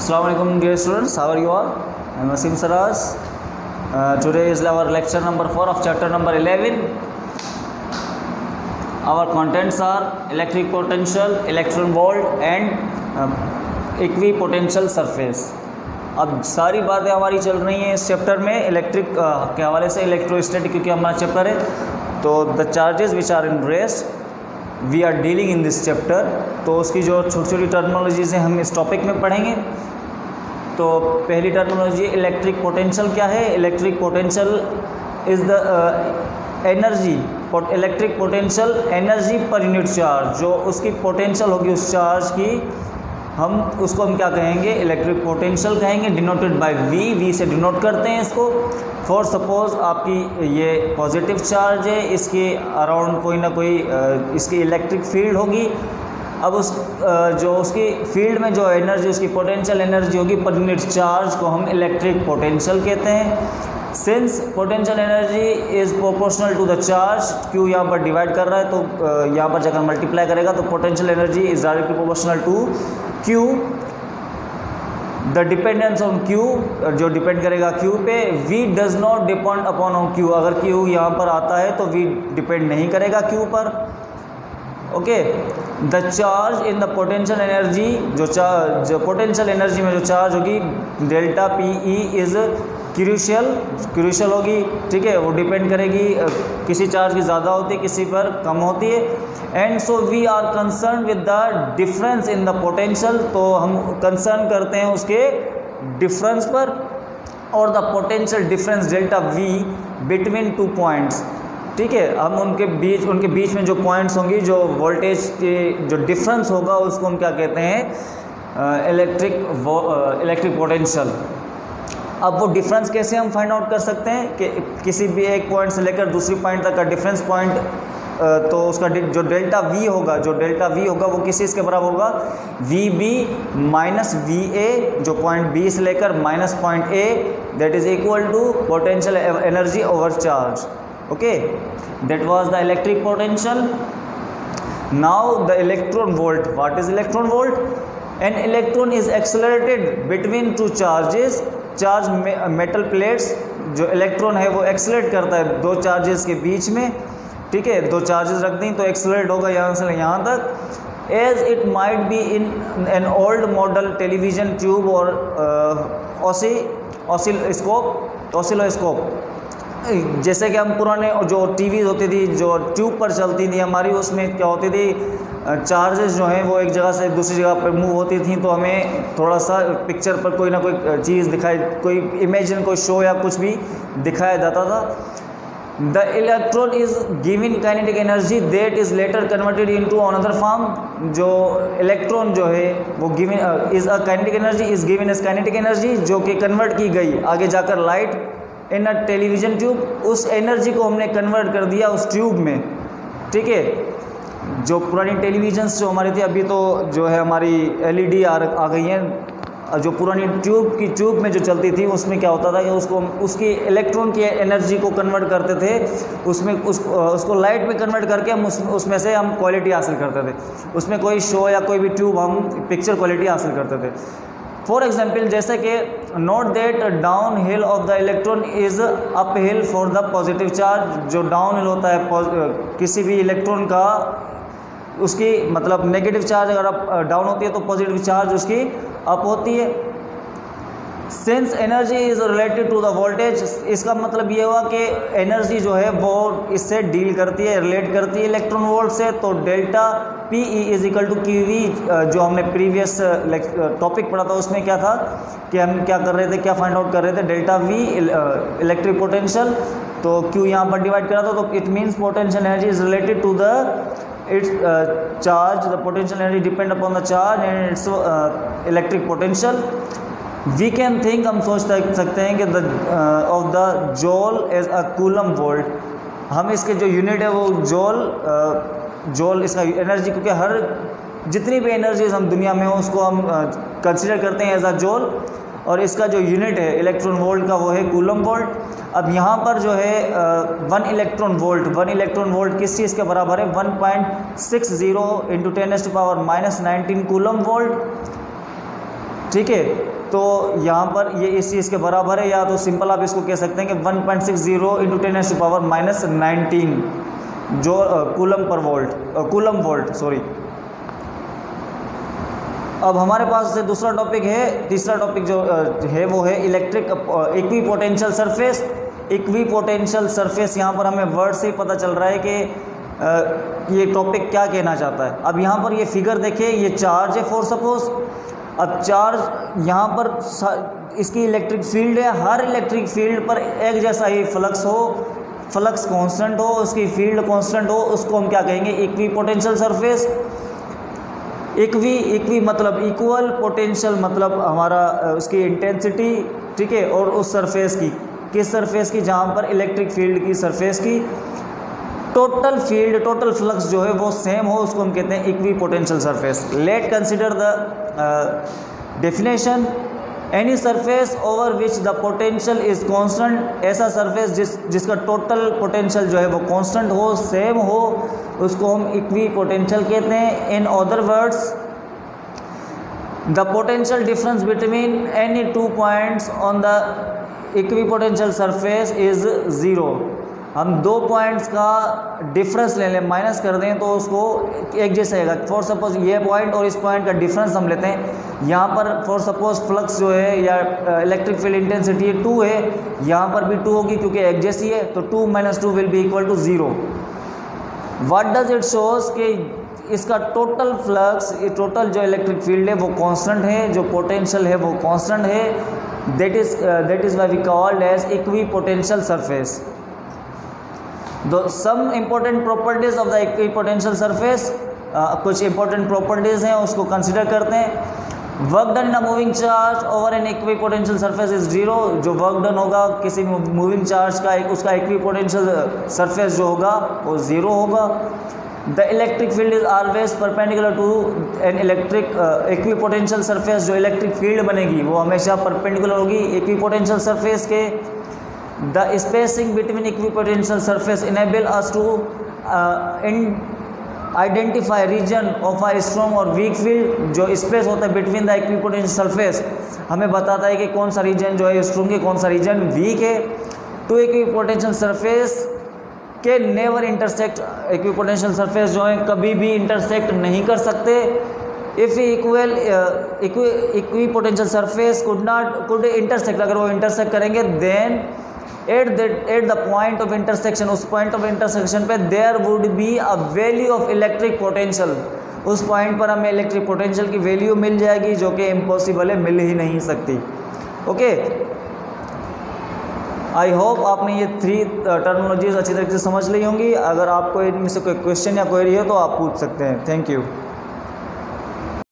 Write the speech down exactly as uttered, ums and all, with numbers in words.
Assalamu alaikum dear students, how are you all? I am Asim Saraz. Uh, today is our lecture number four of chapter number eleven. Our contents are electric potential, electron volt and uh, equipotential surface. अब सारी बातें हमारी चल रही हैं इस chapter में electric uh, के हवाले से, इलेक्ट्रोस्टैटिक क्योंकि हमारा चैप्टर है। तो the charges which are in rest we are dealing in this chapter, तो उसकी जो छोटी छोटी टर्मिनोलॉजीज़ हैं हम इस टॉपिक में पढ़ेंगे। तो पहली टर्मिनोलॉजी इलेक्ट्रिक पोटेंशियल क्या है। Electric potential is the energy, electric potential energy per unit charge, जो उसकी पोटेंशियल होगी उस चार्ज की, हम उसको हम क्या कहेंगे, इलेक्ट्रिक पोटेंशियल कहेंगे, डिनोटेड बाय वी। वी से डिनोट करते हैं इसको। फॉर सपोज आपकी ये पॉजिटिव चार्ज है, इसके अराउंड कोई ना कोई इसकी इलेक्ट्रिक फील्ड होगी। अब उस जो उसकी फील्ड में जो एनर्जी, उसकी पोटेंशियल एनर्जी होगी पर यूनिट चार्ज, को हम इलेक्ट्रिक पोटेंशियल कहते हैं। Since potential energy is proportional to the charge, Q यहाँ पर डिवाइड कर रहा है तो यहाँ पर जब मल्टीप्लाई करेगा तो potential energy is directly proportional to Q. The dependence on Q, जो डिपेंड करेगा क्यू पे। V does not depend upon on Q, अगर क्यू यहाँ पर आता है तो वी डिपेंड नहीं करेगा क्यू पर। Okay, the charge in the potential energy, जो चार्ज जो पोटेंशियल एनर्जी में जो चार्ज होगी delta P E is crucial crucial होगी, ठीक है। वो डिपेंड करेगी, किसी चार्ज की ज़्यादा होती है, किसी पर कम होती है। And so we are concern with the difference in the potential, तो हम कंसर्न करते हैं उसके डिफरेंस पर। और the potential difference delta V between two points, ठीक है। हम उनके बीच उनके बीच में जो पॉइंट्स होंगी, जो वोल्टेज के जो डिफरेंस होगा, उसको हम क्या कहते हैं, इलेक्ट्रिक इलेक्ट्रिक पोटेंशियल। अब वो डिफरेंस कैसे हम फाइंड आउट कर सकते हैं कि किसी भी एक पॉइंट से लेकर दूसरी पॉइंट तक का डिफरेंस पॉइंट, तो उसका जो डेल्टा वी होगा जो डेल्टा वी होगा वो किस चीज़ के बराबर होगा, V B minus V A, जो पॉइंट बी से लेकर minus point A, that is equal to potential energy over charge. Okay, that was the electric potential. Now the electron volt. What is electron volt? An electron is accelerated between two charges. Charge metal plates, जो electron है वो accelerate करता है दो charges के बीच में, ठीक है। दो चार्जेस रख दी तो एक्सेलरेट होगा यहाँ से यहाँ तक। As it might be in an old model television tube और ऑसी ऑसिलोस्कोप ऑसिलोस्कोप जैसे कि हम पुराने जो टीवी होती थी, जो ट्यूब पर चलती थी हमारी, उसमें क्या होती थी, चार्जेस जो हैं वो एक जगह से दूसरी जगह पर मूव होती थी, तो हमें थोड़ा सा पिक्चर पर कोई ना कोई चीज़ दिखाई, कोई इमेजिन, कोई शो या कुछ भी दिखाया जाता था। The electron is given kinetic energy that is later converted into another form. जो इलेक्ट्रॉन जो है वो given is a kinetic energy is given as kinetic energy, जो कि कन्वर्ट की गई आगे जाकर light in a television tube. उस एनर्जी को हमने कन्वर्ट कर दिया उस ट्यूब में, ठीक है। जो पुरानी टेलीविजन्स जो हमारी थी, अभी तो जो है हमारी एलईडी आ आ गई हैं, जो पुरानी ट्यूब की ट्यूब में जो चलती थी उसमें क्या होता था कि उसको उसकी इलेक्ट्रॉन की एनर्जी को कन्वर्ट करते थे, उसमें उस उसको लाइट में कन्वर्ट करके हम उस, उसमें से हम क्वालिटी हासिल करते थे। उसमें कोई शो या कोई भी ट्यूब हम पिक्चर क्वालिटी हासिल करते थे। फॉर एग्जाम्पल, जैसे कि note that down hill of the electron is up hill for the positive charge. जो डाउन हिल होता है किसी भी इलेक्ट्रॉन का, उसकी मतलब नेगेटिव चार्ज अगर अप डाउन होती है तो पॉजिटिव चार्ज उसकी अप होती है। Since energy is related to the voltage, इसका मतलब ये हुआ कि एनर्जी जो है वो इससे डील करती है, रिलेट करती है इलेक्ट्रॉन वोल्ट से। तो delta P E is equal to Q V, जो हमने प्रीवियस टॉपिक पढ़ा था उसमें क्या था कि हम क्या कर रहे थे, क्या फाइंड आउट कर रहे थे, डेल्टा वी इलेक्ट्रिक पोटेंशियल, तो क्यू यहाँ पर डिवाइड करा था, तो it means potential energy is related to the its uh, charge, the potential energy depend upon the charge and its uh, electric potential. We can think, हम सोच सकते हैं कि the uh, of the joule as a coulomb volt, हम इसके जो unit है वो जोल जोल इसका एनर्जी, क्योंकि हर जितनी भी एनर्जीज हम दुनिया में हो उसको हम कंसिडर uh, करते हैं एज अ जोल, और इसका जो यूनिट है इलेक्ट्रॉन वोल्ट का वो है कूलम वोल्ट। अब यहाँ पर जो है one electron volt one electron volt किस चीज़ के बराबर है, one point six zero into ten to power minus nineteen coulomb volt, ठीक है। तो यहाँ पर ये इस चीज़ के बराबर है, या तो सिंपल आप इसको कह सकते हैं कि one point six zero into ten s to power minus nineteen जो coulomb per volt coulomb volt sorry. अब हमारे पास से दूसरा टॉपिक है, तीसरा टॉपिक जो है वो है electric equipotential surface. Equipotential surface, यहाँ पर हमें वर्ड से ही पता चल रहा है कि ये टॉपिक क्या कहना चाहता है। अब यहाँ पर ये फिगर देखिए, ये चार्ज है फॉर सपोज। अब चार्ज यहाँ पर इसकी इलेक्ट्रिक फील्ड है, हर इलेक्ट्रिक फील्ड पर एक जैसा ही फ्लक्स हो, फ्लक्स कांस्टेंट हो, उसकी फील्ड कांस्टेंट हो, उसको हम क्या कहेंगे, equipotential surface. Equi equi मतलब इक्वल, पोटेंशियल मतलब हमारा उसकी इंटेंसिटी, ठीक है, और उस सरफेस की, किस सरफेस की, जहाँ पर इलेक्ट्रिक फील्ड की सरफेस की टोटल फील्ड, टोटल फ्लक्स जो है वो सेम हो, उसको हम कहते हैं equipotential surface. Let consider the definition, any surface over which the potential is constant, ऐसा सरफेस जिस जिसका टोटल पोटेंशियल जो है वो कांस्टेंट हो, सेम हो, उसको हम इक्वी पोटेंशियल कहते हैं। In other words, the potential difference between any two points on the equipotential surface is zero. हम दो पॉइंट्स का डिफरेंस ले लें, माइनस कर दें तो उसको एक जैसा आएगा। फॉर सपोज ये पॉइंट और इस पॉइंट का डिफरेंस हम लेते हैं, यहाँ पर फॉर सपोज फ्लक्स जो है या इलेक्ट्रिक फील्ड इंटेंसिटी टू है, यहाँ पर भी टू होगी क्योंकि एक जैसी है, तो two minus two will be equal to zero. What does it shows कि इसका टोटल फ्लक्स, ये टोटल जो इलेक्ट्रिक फील्ड है वो कांस्टेंट है, जो पोटेंशियल है वो कांस्टेंट है। That is that is why we called as equipotential surface. दो some important properties of the equipotential surface, कुछ इंपॉर्टेंट प्रॉपर्टीज हैं उसको कंसिडर करते हैं। Work done in a moving charge over an equipotential surface is zero. जो work done होगा किसी moving charge का, उसका इक्वी पोटेंशियल सरफेस जो होगा वो ज़ीरो होगा। The electric field is always perpendicular to an electric equipotential surface. जो इलेक्ट्रिक फील्ड बनेगी वो हमेशा परपेंडिकुलर होगी इक्वी पोटेंशियल सरफेस के। The spacing between equipotential surface enable us to in identify region of a strong और weak field. जो space होता है between the equipotential surface हमें बताता है कि कौन सा रीजन जो है स्ट्रॉन्ग है, कौन सा रीजन वीक है। टू इक्वी पोटेंशियल सरफेस के never intersect, equipotential surface जो है कभी भी इंटरसेक्ट नहीं कर सकते। If equal equipotential surface could not could intersect, अगर वो इंटरसेक्ट करेंगे then at that at the point of intersection, उस पॉइंट ऑफ इंटरसेक्शन पे there would be a value of electric potential. उस पॉइंट पर हमें इलेक्ट्रिक पोटेंशियल की value मिल जाएगी जो कि इम्पॉसिबल है, मिल ही नहीं सकती। ओके, आई होप आपने ये थ्री टर्मिनोलॉजीज अच्छी तरीके से समझ ली होंगी। अगर आपको इनमें से कोई क्वेश्चन या क्वेरी है तो आप पूछ सकते हैं। Thank you.